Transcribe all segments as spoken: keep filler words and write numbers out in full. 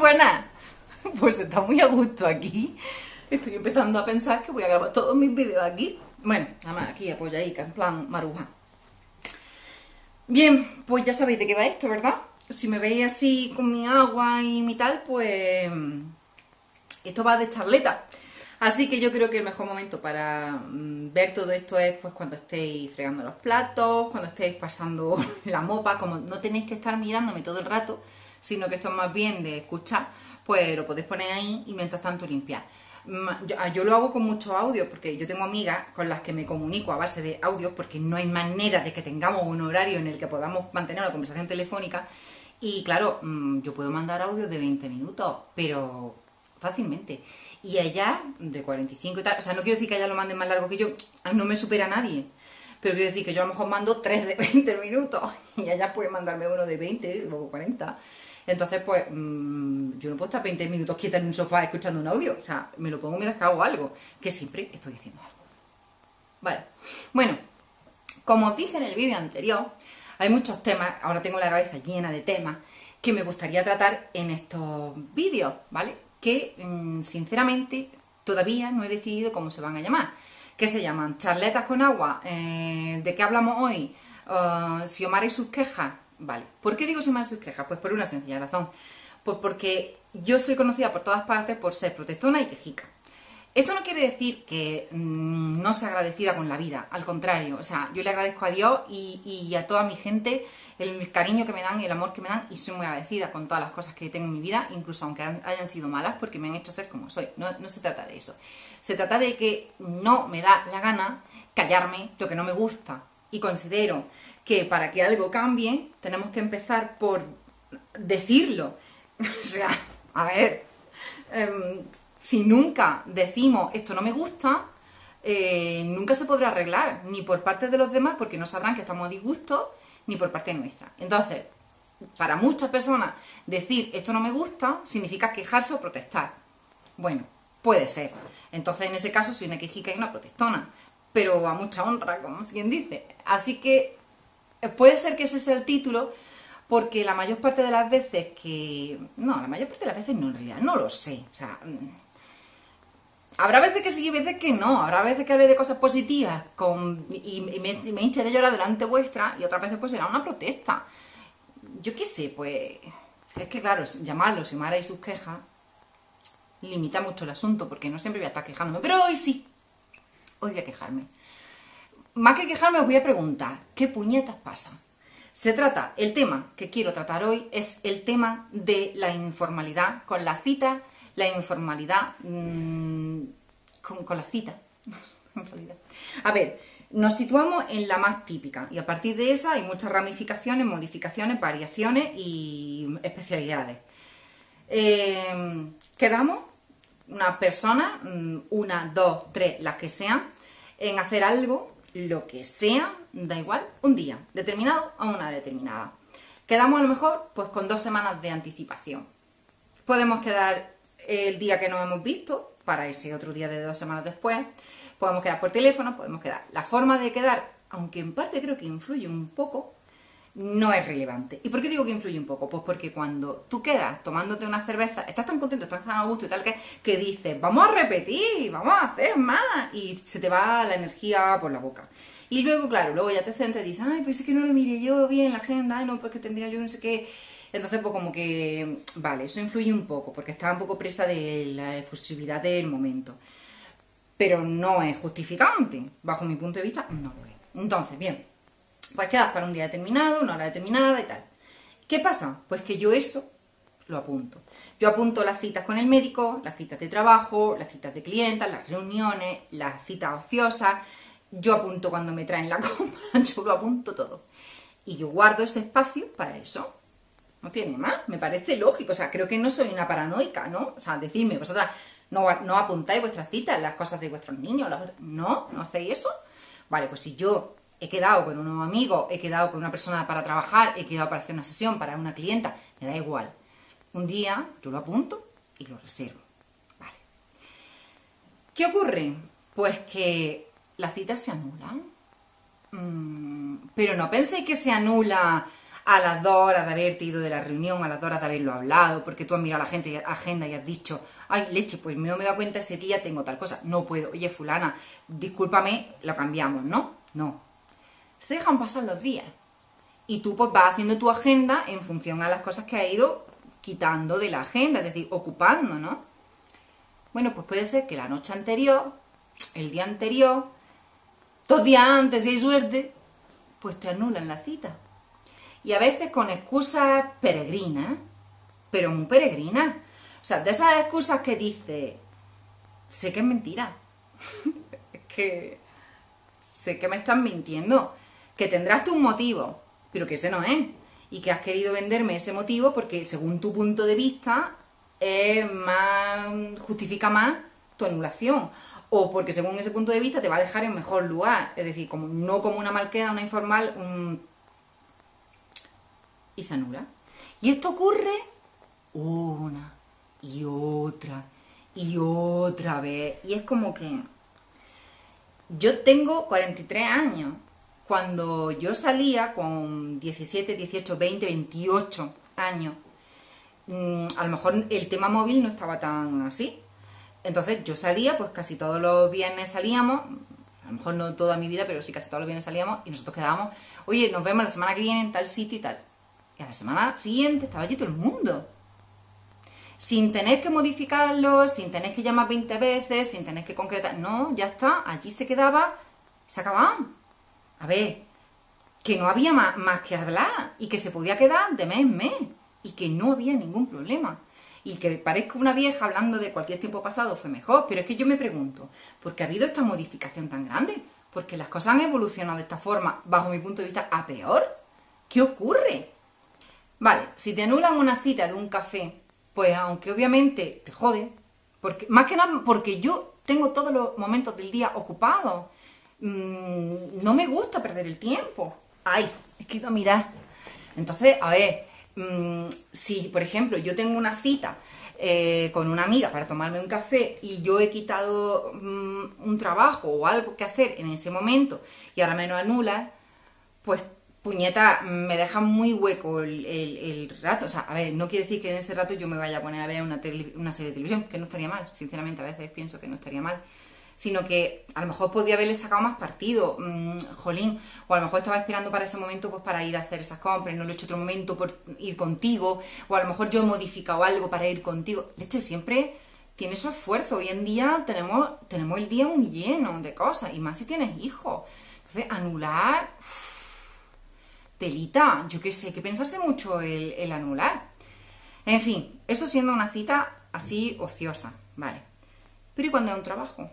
buenas. Pues está muy a gusto aquí. Estoy empezando a pensar que voy a grabar todos mis vídeos aquí. Bueno, nada más aquí apoyadica, en plan maruja. Bien, pues ya sabéis de qué va esto, ¿verdad? Si me veis así con mi agua y mi tal, pues esto va de charleta. Así que yo creo que el mejor momento para mm, ver todo esto es pues cuando estéis fregando los platos, cuando estéis pasando la mopa, como no tenéis que estar mirándome todo el rato, sino que esto es más bien de escuchar, pues lo podéis poner ahí y mientras tanto limpiar. Yo, yo lo hago con mucho audio porque yo tengo amigas con las que me comunico a base de audios porque no hay manera de que tengamos un horario en el que podamos mantener una conversación telefónica y claro, yo puedo mandar audios de veinte minutos, pero fácilmente. Y ella de cuarenta y cinco y tal, o sea, no quiero decir que ella lo mande más largo que yo, no me supera a nadie, pero quiero decir que yo a lo mejor mando tres de veinte minutos y ella puede mandarme uno de veinte, luego cuarenta. Entonces, pues, mmm, yo no puedo estar veinte minutos quieta en un sofá escuchando un audio. O sea, me lo pongo mientras que hago algo, que siempre estoy diciendo algo. Vale. Bueno, como os dije en el vídeo anterior, hay muchos temas, ahora tengo la cabeza llena de temas, que me gustaría tratar en estos vídeos, ¿vale? Que, mmm, sinceramente, todavía no he decidido cómo se van a llamar. ¿Qué se llaman? ¿Charletas con agua? Eh, ¿De qué hablamos hoy? Uh, Xiomara y sus quejas. Vale, ¿por qué digo Xiomara y sus quejas? Pues por una sencilla razón. Pues porque yo soy conocida por todas partes por ser protestona y quejica. Esto no quiere decir que mmm, no sea agradecida con la vida, al contrario, o sea, yo le agradezco a Dios y, y a toda mi gente el cariño que me dan y el amor que me dan y soy muy agradecida con todas las cosas que tengo en mi vida, incluso aunque hayan sido malas porque me han hecho ser como soy, no, no se trata de eso. Se trata de que no me da la gana callarme lo que no me gusta y considero que para que algo cambie tenemos que empezar por decirlo. O sea, a ver, eh, si nunca decimos esto no me gusta, eh, nunca se podrá arreglar, ni por parte de los demás, porque no sabrán que estamos a disgusto, ni por parte nuestra. Entonces, para muchas personas, decir esto no me gusta significa quejarse o protestar. Bueno, puede ser. Entonces, en ese caso, soy una quejica y una protestona, pero a mucha honra, como quien dice. Así que puede ser que ese sea el título, porque la mayor parte de las veces que... No, la mayor parte de las veces no, en realidad, no lo sé. O sea, habrá veces que sí y veces que no. Habrá veces que hable de cosas positivas con, y, y me, y me hinche de llorar delante vuestra y otras veces pues será una protesta. Yo qué sé, pues... Es que claro, llamarlo Xiomara y sus quejas limita mucho el asunto, porque no siempre voy a estar quejándome. Pero hoy sí. Hoy voy a quejarme. Más que quejarme os voy a preguntar, ¿qué puñetas pasa? Se trata, el tema que quiero tratar hoy es el tema de la informalidad con la cita, la informalidad mmm, con, con la cita, en realidad. A ver, nos situamos en la más típica y a partir de esa hay muchas ramificaciones, modificaciones, variaciones y especialidades. Eh, quedamos unas personas, una, dos, tres, las que sean, en hacer algo, lo que sea, da igual, un día determinado a una determinada. Quedamos a lo mejor pues con dos semanas de anticipación. Podemos quedar el día que nos hemos visto para ese otro día de dos semanas después. Podemos quedar por teléfono, podemos quedar. La forma de quedar, aunque en parte creo que influye un poco, no es relevante. ¿Y por qué digo que influye un poco? Pues porque cuando tú quedas tomándote una cerveza, estás tan contento, estás tan a gusto y tal, que, que dices, vamos a repetir, vamos a hacer más, y se te va la energía por la boca. Y luego, claro, luego ya te centras y dices, ay, pues es que no lo miré yo bien la agenda, ay, no, pues que tendría yo no sé qué. Entonces, pues como que, vale, eso influye un poco, porque está un poco presa de la efusividad del momento. Pero no es justificante, bajo mi punto de vista, no lo es. Entonces, bien, pues quedas para un día determinado, una hora determinada y tal. ¿Qué pasa? Pues que yo eso lo apunto. Yo apunto las citas con el médico, las citas de trabajo, las citas de clientas, las reuniones, las citas ociosas. Yo apunto cuando me traen la compra, yo lo apunto todo. Y yo guardo ese espacio para eso. No tiene más, me parece lógico. O sea, creo que no soy una paranoica, ¿no? O sea, decidme, vosotras no, no apuntáis vuestras citas, las cosas de vuestros niños, las... ¿no? ¿No hacéis eso? Vale, pues si yo he quedado con unos amigos, he quedado con una persona para trabajar, he quedado para hacer una sesión para una clienta, me da igual. Un día yo lo apunto y lo reservo. Vale. ¿Qué ocurre? Pues que las citas se anulan. Mm, pero no penséis que se anula a las dos horas de haberte ido de la reunión, a las dos horas de haberlo hablado, porque tú has mirado a la gente, agenda y has dicho, ay, leche, pues no me he dado cuenta ese día, tengo tal cosa, no puedo, oye, fulana, discúlpame, lo cambiamos, ¿no? No. Se dejan pasar los días. Y tú pues vas haciendo tu agenda en función a las cosas que has ido quitando de la agenda, es decir, ocupando, ¿no? Bueno, pues puede ser que la noche anterior, el día anterior, dos días antes, si hay suerte, pues te anulan la cita. Y a veces con excusas peregrinas, pero muy peregrinas. O sea, de esas excusas que dices, sé que es mentira. Es que sé que me estás mintiendo. Que tendrás tus motivos, pero que ese no es. Y que has querido venderme ese motivo porque según tu punto de vista es más, justifica más tu anulación. O porque según ese punto de vista te va a dejar en mejor lugar. Es decir, como, no como una malqueda, una informal, un... y se anula. Y esto ocurre una y otra y otra vez. Y es como que... Yo tengo cuarenta y tres años. Cuando yo salía con diecisiete, dieciocho, veinte, veintiocho años, mmm, a lo mejor el tema móvil no estaba tan así. Entonces yo salía, pues casi todos los viernes salíamos, a lo mejor no toda mi vida, pero sí casi todos los viernes salíamos y nosotros quedábamos, oye, nos vemos la semana que viene en tal sitio y tal. Y a la semana siguiente estaba allí todo el mundo. Sin tener que modificarlo, sin tener que llamar veinte veces, sin tener que concretar. No, ya está, allí se quedaba, se acababan. A ver, que no había más, más que hablar y que se podía quedar de mes en mes y que no había ningún problema. Y que parezca una vieja hablando de cualquier tiempo pasado fue mejor, pero es que yo me pregunto, ¿por qué ha habido esta modificación tan grande? Porque las cosas han evolucionado de esta forma, bajo mi punto de vista, a peor. ¿Qué ocurre? Vale, si te anulan una cita de un café, pues aunque obviamente te jode, porque, más que nada porque yo tengo todos los momentos del día ocupados. Mm, no me gusta perder el tiempo. Ay, he querido mirar. Entonces, a ver, mmm, si por ejemplo yo tengo una cita eh, con una amiga para tomarme un café y yo he quitado mmm, un trabajo o algo que hacer en ese momento y ahora me lo anulas, pues puñeta, me deja muy hueco el, el, el rato. O sea, a ver, no quiere decir que en ese rato yo me vaya a poner a ver una, tele, una serie de televisión, que no estaría mal, sinceramente, a veces pienso que no estaría mal. Sino que a lo mejor podía haberle sacado más partido, mmm, jolín, o a lo mejor estaba esperando para ese momento pues para ir a hacer esas compras, no lo he hecho otro momento por ir contigo, o a lo mejor yo he modificado algo para ir contigo. Leche, siempre tiene su esfuerzo. Hoy en día tenemos, tenemos el día muy lleno de cosas, y más si tienes hijos. Entonces, anular, uff, telita, yo qué sé, hay que pensarse mucho el, el anular. En fin, eso siendo una cita así ociosa, vale. Pero ¿y cuando es un trabajo?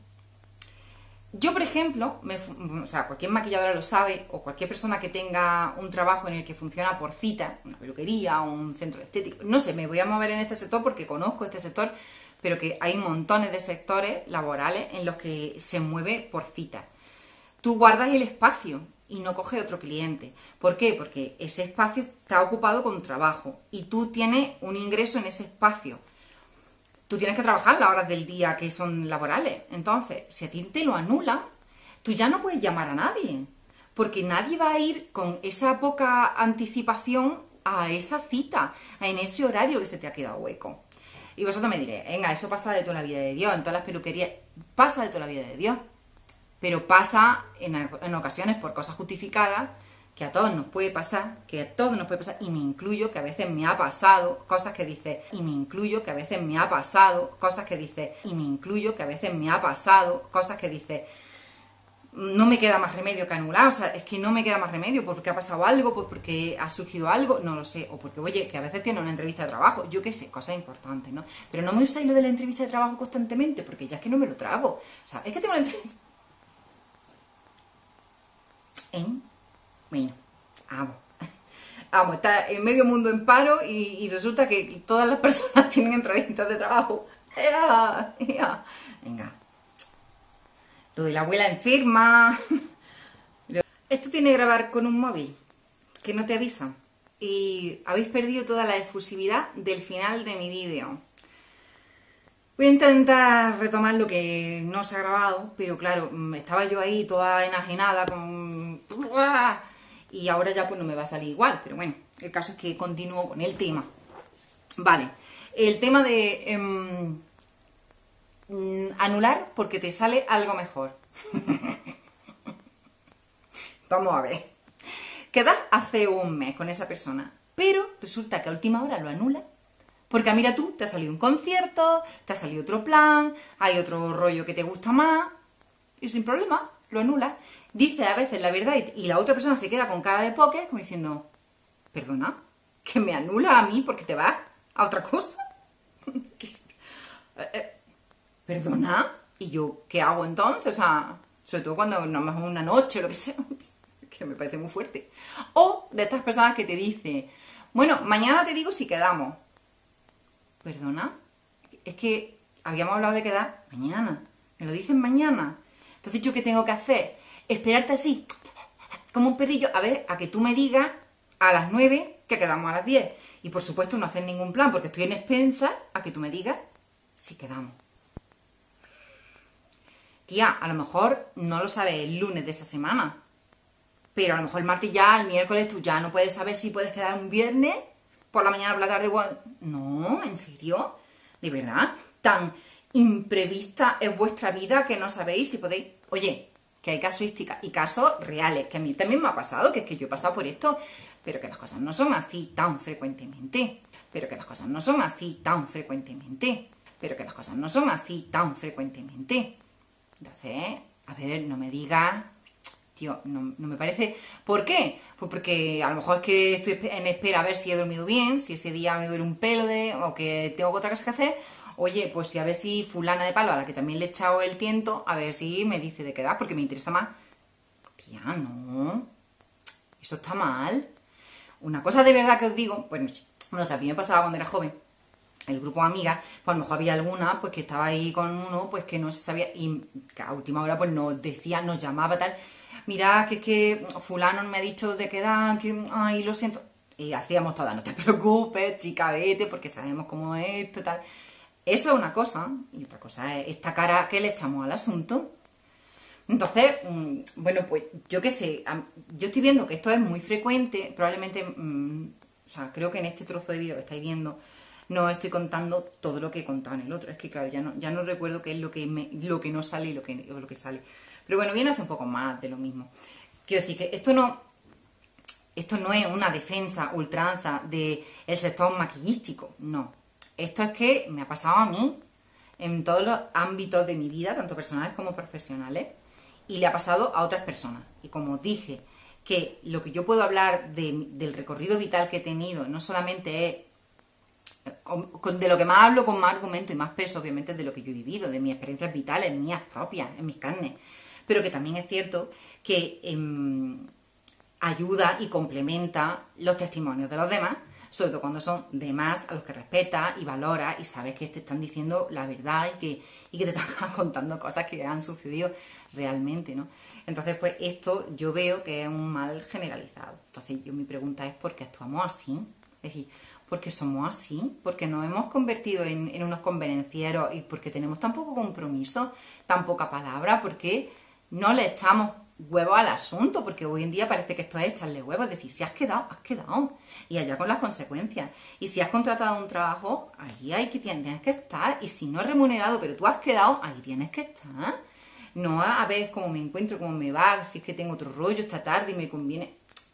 Yo, por ejemplo, me, o sea, cualquier maquilladora lo sabe, o cualquier persona que tenga un trabajo en el que funciona por cita, una peluquería o un centro estético, no sé, me voy a mover en este sector porque conozco este sector, pero que hay montones de sectores laborales en los que se mueve por cita. Tú guardas el espacio y no coges otro cliente. ¿Por qué? Porque ese espacio está ocupado con trabajo y tú tienes un ingreso en ese espacio. Tú tienes que trabajar las horas del día que son laborales. Entonces, si a ti te lo anulan, tú ya no puedes llamar a nadie. Porque nadie va a ir con esa poca anticipación a esa cita, en ese horario que se te ha quedado hueco. Y vosotros me diréis, venga, eso pasa de toda la vida de Dios, en todas las peluquerías, pasa de toda la vida de Dios. Pero pasa en, en ocasiones por cosas justificadas, que a todos nos puede pasar, que a todos nos puede pasar, y me incluyo, que a veces me ha pasado cosas que dices, y me incluyo, que a veces me ha pasado cosas que dices, y me incluyo, que a veces me ha pasado cosas que dices, no me queda más remedio que anular, o sea, es que no me queda más remedio, porque ha pasado algo, pues porque ha surgido algo, no lo sé, o porque, oye, que a veces tiene una entrevista de trabajo, yo qué sé, cosas importantes, ¿no? Pero no me usáis lo de la entrevista de trabajo constantemente, porque ya es que no me lo trago, o sea, es que tengo una entrevista... ¿En? Bueno, vamos, vamos, está en medio mundo en paro y, y resulta que todas las personas tienen entrevistas de trabajo. ¡Ea! ¡Ea! Venga. Lo de la abuela enferma. Esto tiene que grabar con un móvil, que no te avisa. Y habéis perdido toda la efusividad del final de mi vídeo. Voy a intentar retomar lo que no se ha grabado, pero claro, estaba yo ahí toda enajenada con... y ahora ya pues no me va a salir igual, pero bueno, el caso es que continúo con el tema. Vale, el tema de eh, anular porque te sale algo mejor. Vamos a ver. Quedas hace un mes con esa persona, pero resulta que a última hora lo anula. Porque mira tú, te ha salido un concierto, te ha salido otro plan, hay otro rollo que te gusta más, y sin problema, lo anula. Dice a veces la verdad y, y la otra persona se queda con cara de póker, como diciendo, perdona, que me anula a mí porque te vas a otra cosa. ¿Perdona? ¿Y yo qué hago entonces? O sea, sobre todo cuando no es una noche o lo que sea, que me parece muy fuerte. O de estas personas que te dicen, bueno, mañana te digo si quedamos. ¿Perdona? Es que habíamos hablado de quedar mañana. ¿Me lo dicen mañana? Entonces, ¿yo qué tengo que hacer? Esperarte así, como un perrillo, a ver, a que tú me digas a las nueve que quedamos a las diez. Y por supuesto no hacer ningún plan, porque estoy en expensas a que tú me digas si quedamos. Tía, a lo mejor no lo sabes el lunes de esa semana, pero a lo mejor el martes ya, el miércoles tú ya no puedes saber si puedes quedar un viernes por la mañana, por la tarde. No, ¿en serio? ¿De verdad? ¿Tan imprevista es vuestra vida que no sabéis si podéis? Oye, que hay casuísticas y casos reales, que a mí también me ha pasado, que es que yo he pasado por esto, pero que las cosas no son así tan frecuentemente, pero que las cosas no son así tan frecuentemente, pero que las cosas no son así tan frecuentemente. Entonces, a ver, no me digas, tío, no, no me parece. ¿Por qué? Pues porque a lo mejor es que estoy en espera a ver si he dormido bien, si ese día me duele un pelo de, o que tengo otra cosa que hacer. Oye, pues si a ver si fulana de palo, a la que también le he echado el tiento, a ver si me dice de quedar, porque me interesa más. Tía, no. Eso está mal. Una cosa de verdad que os digo, pues no sé, a mí me pasaba cuando era joven, el grupo de amigas, pues a lo mejor había alguna pues que estaba ahí con uno, pues que no se sabía, y que a última hora pues nos decía, nos llamaba tal, mira, que es que fulano me ha dicho de quedar, que, ay, lo siento. Y hacíamos todas, no te preocupes, chica, vete, porque sabemos cómo es esto, tal. Eso es una cosa, y otra cosa es esta cara que le echamos al asunto. Entonces, bueno, pues yo qué sé, yo estoy viendo que esto es muy frecuente, probablemente, o sea, creo que en este trozo de vídeo que estáis viendo, no estoy contando todo lo que he contado en el otro. Es que, claro, ya no, ya no recuerdo qué es lo que, me, lo que no sale y lo que, lo que sale. Pero bueno, viene a ser un poco más de lo mismo. Quiero decir que esto no, esto no es una defensa ultranza del sector maquillístico, no. Esto es que me ha pasado a mí en todos los ámbitos de mi vida, tanto personales como profesionales, y le ha pasado a otras personas. Y como dije, que lo que yo puedo hablar de, del recorrido vital que he tenido no solamente es de lo que más hablo con más argumento y más peso, obviamente, es de lo que yo he vivido, de mis experiencias vitales, mías propias, en mis carnes, pero que también es cierto que eh, ayuda y complementa los testimonios de los demás, sobre todo cuando son demás a los que respetas y valoras y sabes que te están diciendo la verdad y que, y que te están contando cosas que han sucedido realmente, ¿no? Entonces, pues esto yo veo que es un mal generalizado. Entonces, yo mi pregunta es ¿por qué actuamos así? Es decir, porque somos así, porque nos hemos convertido en, en unos convenencieros y porque tenemos tan poco compromiso, tan poca palabra, porque no le echamos huevos al asunto, porque hoy en día parece que esto es echarle huevos, es decir, si has quedado, has quedado, y allá con las consecuencias. Y si has contratado un trabajo, ahí hay que tienes que estar, y si no es remunerado, pero tú has quedado, ahí tienes que estar. No a, a ver cómo me encuentro, cómo me va, si es que tengo otro rollo esta tarde y me conviene.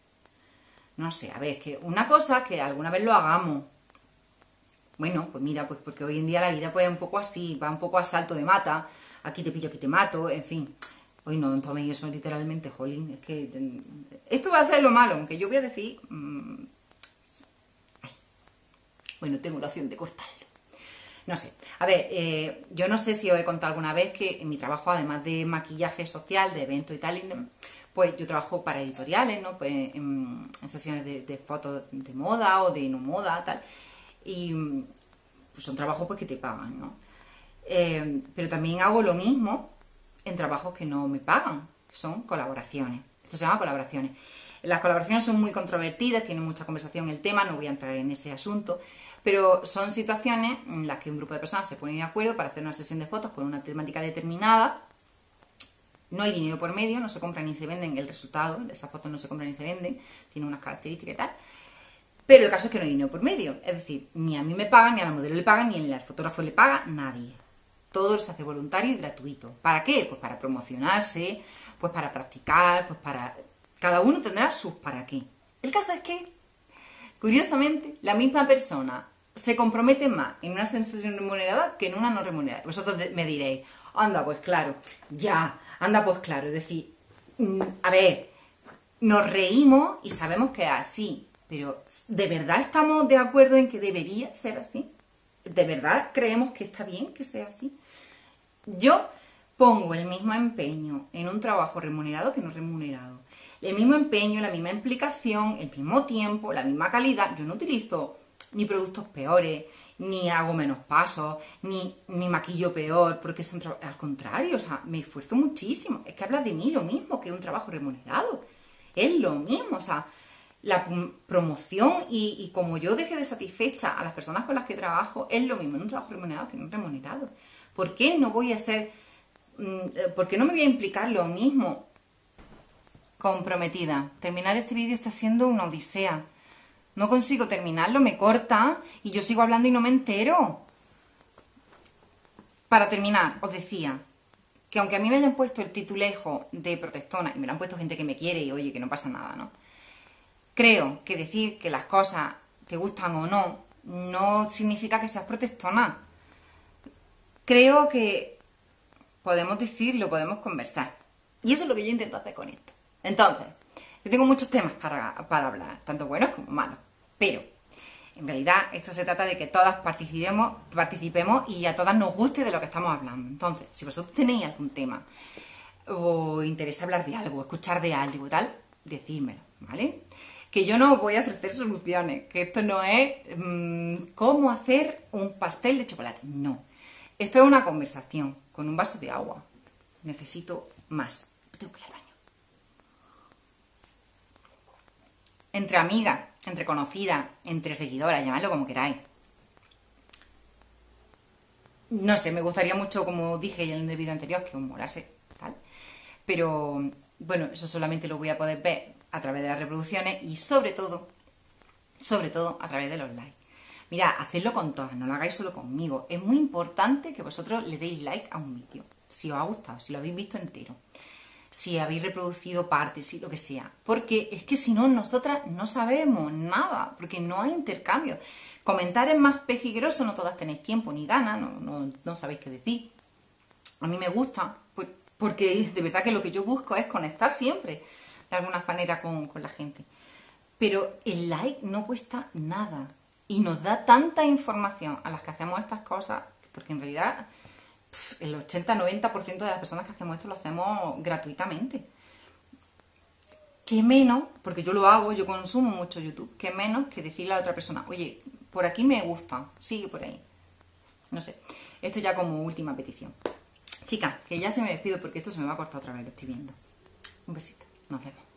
No sé, a ver, es que una cosa que alguna vez lo hagamos. Bueno, pues mira, pues porque hoy en día la vida pues es un poco así, va un poco a salto de mata, aquí te pillo, aquí te mato, en fin. Hoy no toméis eso literalmente, jolín, es que esto va a ser lo malo, aunque yo voy a decir, mmm, ay, bueno, tengo la opción de cortarlo. No sé, a ver, eh, yo no sé si os he contado alguna vez que en mi trabajo, además de maquillaje social, de eventos y tal, pues yo trabajo para editoriales, ¿no? Pues en, en sesiones de, de fotos de moda o de no moda, tal. Y pues son trabajos pues que te pagan, ¿no? Eh, pero también hago lo mismo en trabajos que no me pagan, son colaboraciones. Esto se llama colaboraciones. Las colaboraciones son muy controvertidas, tienen mucha conversación el tema, no voy a entrar en ese asunto, pero son situaciones en las que un grupo de personas se pone de acuerdo para hacer una sesión de fotos con una temática determinada No hay dinero por medio, no se compran ni se venden el resultado, esas fotos no se compran ni se venden, tienen unas características y tal. Pero el caso es que no hay dinero por medio, es decir, ni a mí me pagan, ni a la modelo le pagan, ni al fotógrafo le paga, nadie. Todo se hace voluntario y gratuito. ¿Para qué? Pues para promocionarse, pues para practicar, pues para... Cada uno tendrá sus para qué. El caso es que, curiosamente, la misma persona se compromete más en una sesión remunerada que en una no remunerada. Vosotros me diréis, anda, pues claro, ya, anda, pues claro. Es decir, a ver, nos reímos y sabemos que es así, pero ¿de verdad estamos de acuerdo en que debería ser así? ¿De verdad creemos que está bien que sea así? Yo pongo el mismo empeño en un trabajo remunerado que no remunerado. El mismo empeño, la misma implicación, el mismo tiempo, la misma calidad. Yo no utilizo ni productos peores, ni hago menos pasos, ni, ni maquillo peor, porque es un trabajo... Al contrario, o sea, me esfuerzo muchísimo. Es que hablas de mí lo mismo que un trabajo remunerado. Es lo mismo, o sea, la promoción y, y como yo deje de satisfecha a las personas con las que trabajo, es lo mismo en un trabajo remunerado que en un remunerado. ¿Por qué no voy a ser... ¿Por qué no me voy a implicar lo mismo? Comprometida. Terminar este vídeo está siendo una odisea. No consigo terminarlo, me corta y yo sigo hablando y no me entero. Para terminar, os decía que aunque a mí me hayan puesto el titulejo de protestona y me lo han puesto gente que me quiere y oye, que no pasa nada, ¿no? Creo que decir que las cosas te gustan o no, no significa que seas protestona. Creo que podemos decirlo, podemos conversar. Y eso es lo que yo intento hacer con esto. Entonces, yo tengo muchos temas para, para hablar, tanto buenos como malos. Pero, en realidad, esto se trata de que todas participemos, participemos y a todas nos guste de lo que estamos hablando. Entonces, si vosotros tenéis algún tema o interesa hablar de algo, escuchar de algo y tal, decídmelo, ¿vale? Que yo no os voy a ofrecer soluciones, que esto no es mmm, cómo hacer un pastel de chocolate. No. Esto es una conversación con un vaso de agua. Necesito más. Tengo que ir al baño. Entre amigas, entre conocidas, entre seguidoras, llamadlo como queráis. No sé, me gustaría mucho, como dije en el vídeo anterior, que os molase, tal. Pero, bueno, eso solamente lo voy a poder ver a través de las reproducciones y sobre todo, sobre todo a través de los likes. Mirad, hacedlo con todas, no lo hagáis solo conmigo. Es muy importante que vosotros le deis like a un vídeo, si os ha gustado, si lo habéis visto entero, si habéis reproducido partes, si lo que sea. Porque es que si no, nosotras no sabemos nada, porque no hay intercambio. Comentar es más peligroso, no todas tenéis tiempo ni ganas, no, no, no sabéis qué decir. A mí me gusta, pues, porque de verdad que lo que yo busco es conectar siempre, de alguna manera, con, con la gente. Pero el like no cuesta nada. Y nos da tanta información a las que hacemos estas cosas, porque en realidad pff, el ochenta noventa por ciento de las personas que hacemos esto lo hacemos gratuitamente. ¿Qué menos? Porque yo lo hago, yo consumo mucho YouTube. ¿Qué menos que decirle a otra persona, oye, por aquí me gusta, sigue por ahí? No sé, esto ya como última petición. Chicas, que ya se me despido porque esto se me va a cortar otra vez, lo estoy viendo. Un besito, nos vemos.